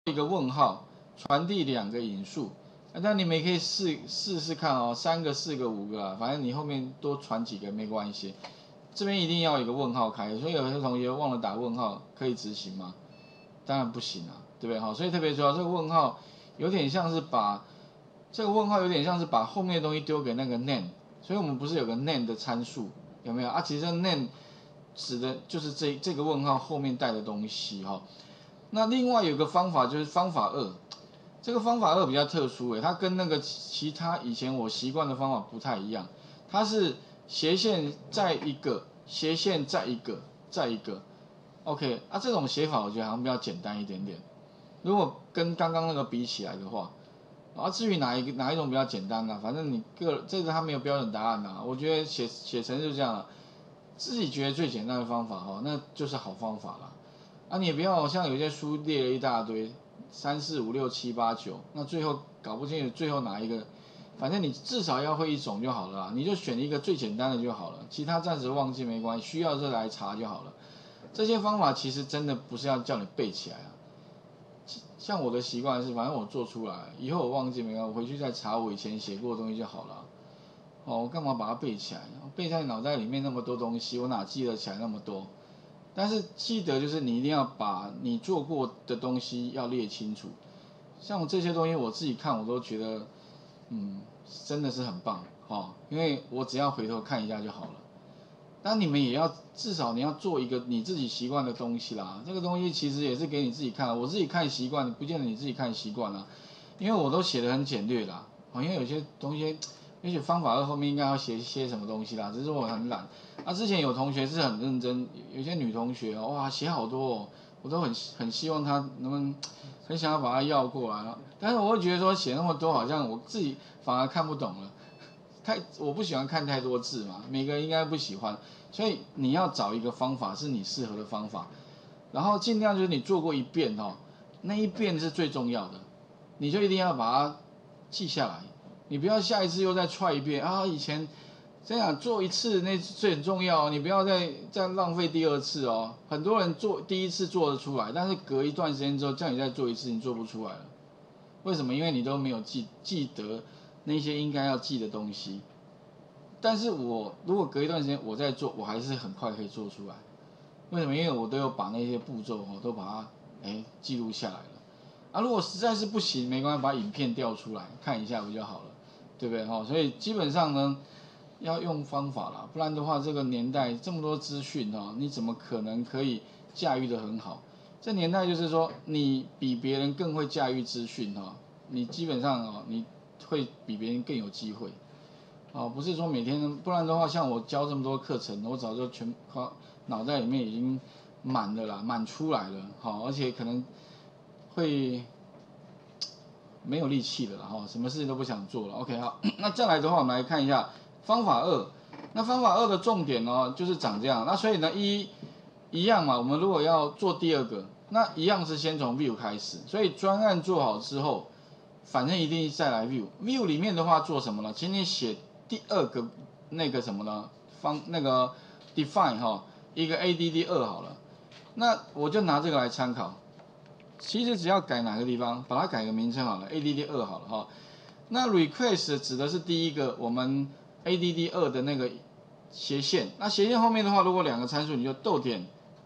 一个问号，传递2个引数。那你们也可以试看哦，3个、4个、5个啊，反正你后面多传几个没关系。这边一定要有一个问号开，所以有些同学忘了打问号，可以执行吗？当然不行啊，对不对？好，所以特别重要，这个问号有点像是把后面的东西丢给那个 name， 所以我们不是有个 name 的参数，有没有啊？其实 name 指的就是这个问号后面带的东西哈。那另外有个方法就是方法2，这个方法2比较特殊它跟那个其他以前我习惯的方法不太一样，它是斜线再一个，斜线再一个，再一个。OK， 这种写法我觉得好像比较简单一点点。如果跟刚刚那个比起来的话，至于哪一种比较简单呢？反正你这个它没有标准答案呐。我觉得写成就这样了，自己觉得最简单的方法那就是好方法了。你也不要像有些书列了一大堆，3、4、5、6、7、8、9，那最后搞不清楚最后哪一个，反正你至少要会一种就好了啦，你就选一个最简单的就好了，其他暂时忘记没关系，需要再来查就好了。这些方法其实真的不是要叫你背起来像我的习惯是，反正我做出来，以后我忘记没关系，我回去再查我以前写过的东西就好了。我干嘛把它背起来？背在脑袋里面那么多东西，我哪记得起来那么多？但是记得就是你一定要把你做过的东西要列清楚。像我这些东西我自己看我都觉得，真的是很棒因为我只要回头看一下就好了。但你们也要至少你要做一个你自己习惯的东西啦。这个东西其实也是给你自己看，我自己看习惯，不见得你自己看习惯啦。因为我都写得很简略啦，因为有些东西，也许方法2后面应该要写些什么东西啦，只是我很懒。之前有同学是很认真，有些女同学哇写好多我都很希望她能不能很想要把它要过来，但是我会觉得说写那么多好像我自己反而看不懂了。我不喜欢看太多字嘛，每个人应该不喜欢，所以你要找一个方法是你适合的方法，然后尽量就是你做过一遍那一遍是最重要的，你就一定要把它记下来，你不要下一次又再踹一遍以前这样做一次那最很重要你不要再浪费第2次很多人第1次做得出来，但是隔一段时间之后叫你再做一次，你做不出来了。为什么？因为你都没有记得那些应该要记的东西。但是我如果隔一段时间我再做，我还是很快可以做出来。为什么？因为我都有把那些步骤都把它记录下来了。如果实在是不行，没关系，把影片调出来看一下不就好了，对不对所以基本上呢，要用方法啦，不然的话，这个年代这么多资讯你怎么可能可以驾驭得很好？这年代就是说，你比别人更会驾驭资讯你基本上你会比别人更有机会不是说每天，不然的话，像我教这么多课程，我早就脑袋里面已经满了啦，满出来了而且可能会没有力气了啦什么事情都不想做了。OK 好，那再来的话，我们来看一下方法2。那方法2的重点就是长这样。那所以呢，一样嘛，我们如果要做第2个，那一样是先从 view 开始。所以专案做好之后，反正一定再来 view。view 里面的话做什么呢？请你写第2个那个什么呢？那个 define 一个 add2 好了。那我就拿这个来参考。其实只要改哪个地方，把它改个名称好了 ，add2 好了那 request 指的是第一个我们 add2 的那个斜线。那斜线后面的话，如果2个参数，你就逗点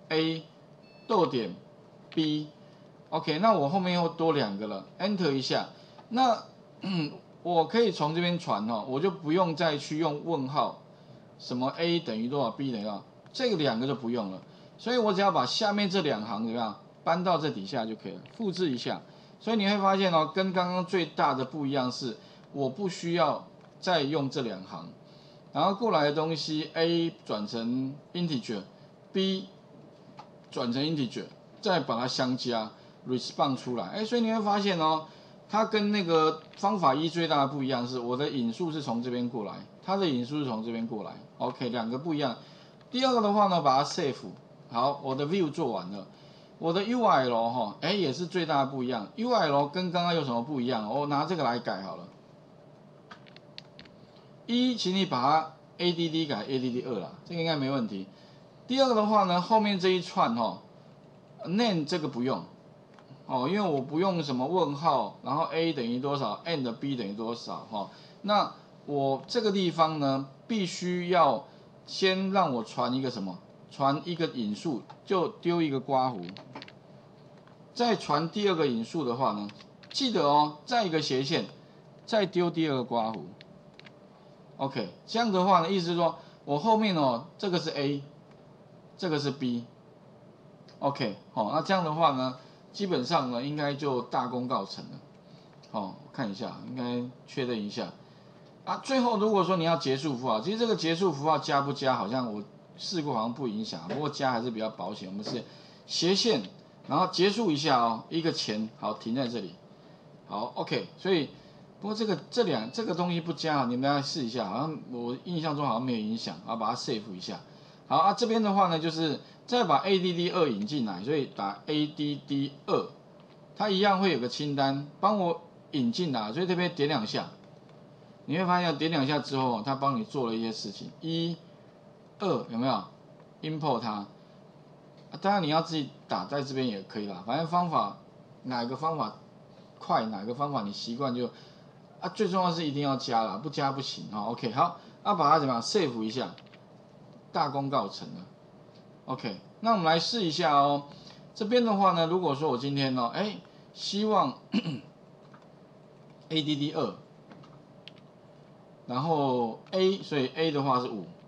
a 逗点 b。OK， 那我后面又多2个了 ，enter 一下。那我可以从这边传我就不用再去用问号，什么 a 等于多少 b 等于多少，这个2个就不用了。所以我只要把下面这2行怎么样搬到这底下就可以了，复制一下。所以你会发现跟刚刚最大的不一样是，我不需要再用这2行，然后过来的东西 a 转成 integer，b 转成 integer， 再把它相加 respond 出来。所以你会发现它跟那个方法1最大的不一样是，我的引数是从这边过来，它的引数是从这边过来。OK， 2个不一样。第2个的话呢，把它 save。好，我的 view 做完了。我的 URL 也是最大的不一样。URL 跟刚刚有什么不一样？我拿这个来改好了。请你把它 add 改 add2 啦，这个应该没问题。第2个的话呢，后面这一串name 这个不用哦，因为我不用什么问号，然后 A 等于多少 ，and B 等于多少，哈、哦，那我这个地方呢，必须要先让我传一个什么，传一个引数，就丢一个刮弧，再传第二个引数的话呢，记得哦，再一个斜线，再丢第二个刮弧 ，OK， 这样的话呢，意思是说我后面哦，这个是 A， 这个是 B，OK， 好、哦，那这样的话呢？基本上呢，应该就大功告成了。哦，看一下，应该确认一下啊。最后如果说你要结束符号，其实这个结束符号加不加，好像我试过，好像不影响。不过加还是比较保险。我们是斜线，然后结束一下哦，一个前，好停在这里。好 ，OK。所以不过这个东西不加，你们来试一下，好像我印象中好像没有影响，啊，把它 save 一下。好啊，这边的话呢，就是再把 add2 引进来，所以打 add2，它一样会有个清单帮我引进来，所以这边点2下，你会发现点2下之后，它帮你做了一些事情，1、2有没有 import 它？啊，当然你要自己打在这边也可以啦，反正方法哪个方法快，哪个方法你习惯就啊，最重要是一定要加啦，不加不行啊。OK， 好，那把它怎么样 save 一下。大功告成了 ，OK， 那我们来试一下哦。这边的话呢，如果说我今天呢，希望add2，然后 A， 所以 A 的话是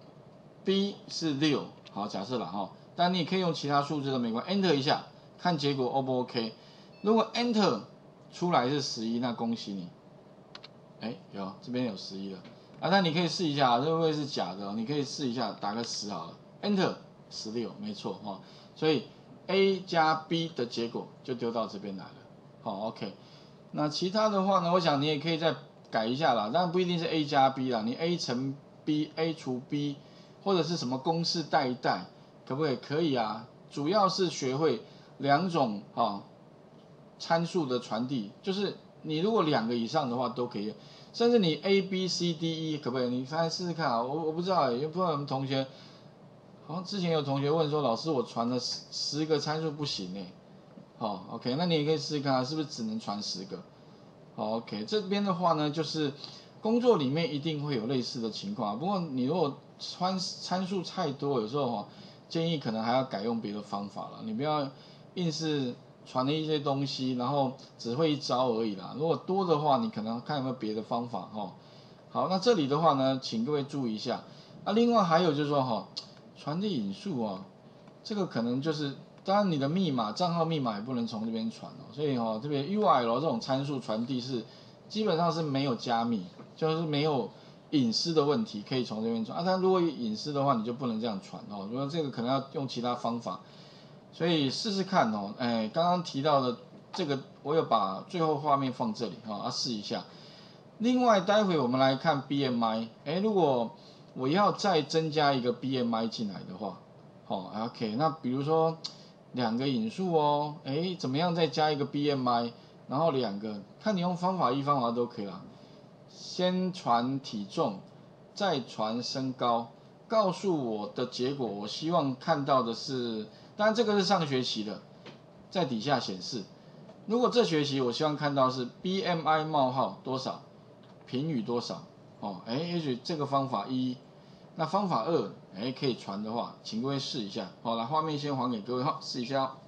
5，B 是6，好，假设了哈，但你也可以用其他数字都没关系 ，Enter 一下，看结果 O 不 OK？ 如果 Enter 出来是11，那恭喜你，有这边有11了。啊，那你可以试一下，这会不会是假的？你可以试一下，打个10好了 ，Enter 16，没错哈、哦。所以 A 加 B 的结果就丢到这边来了。好 ，OK。那其他的话呢，我想你也可以再改一下啦，当然不一定是 A 加 B 啦，你 A 乘 B、A 除 B， 或者是什么公式带一带，可不可以？可以啊，主要是学会2种参数的传递，就是你如果2个以上的话都可以。甚至你 A、B、C、D、E 可不可以？你翻试试看啊！我不知道，也不知道有没有同学，好像之前有同学问说，老师我传了10个参数不行哎。好 ，OK， 那你也可以试试看啊，是不是只能传10个？好 ，OK， 这边的话呢，就是工作里面一定会有类似的情况，不过你如果参数太多，有时候建议可能还要改用别的方法了，你不要硬是传了一些东西，然后只会一招而已啦。如果多的话，你可能看有没有别的方法哈。好，那这里的话呢，请各位注意一下。啊，另外还有就是说传递引数啊，这个可能就是，当然你的密码账号密码也不能从这边传哦。所以这边 URL 这种参数传递是基本上是没有加密，就是没有隐私的问题，可以从这边传啊。但如果有隐私的话，你就不能这样传哦。如果这个可能要用其他方法。所以试试看哦，刚刚提到的这个，我有把最后画面放这里试一下。另外，待会我们来看 BMI，如果我要再增加一个 BMI 进来的话，OK， 那比如说2个引数哦，怎么样再加一个 BMI， 然后2个，看你用方法1、方法2都可以啦。先传体重，再传身高，告诉我的结果，我希望看到的是。当然这个是上学期的，在底下显示。如果这学期我希望看到是 BMI 冒号多少，评语多少，也许这个方法1，那方法2，可以传的话，请各位试一下。好，来画面先还给各位试一下。